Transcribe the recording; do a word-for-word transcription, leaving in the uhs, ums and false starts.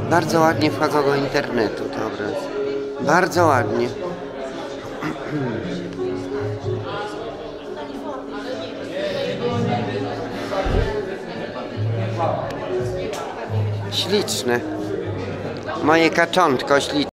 Bardzo ładnie wchodzą do internetu te obrazy. Bardzo ładnie. Śliczne. Moje kaczątko śliczne.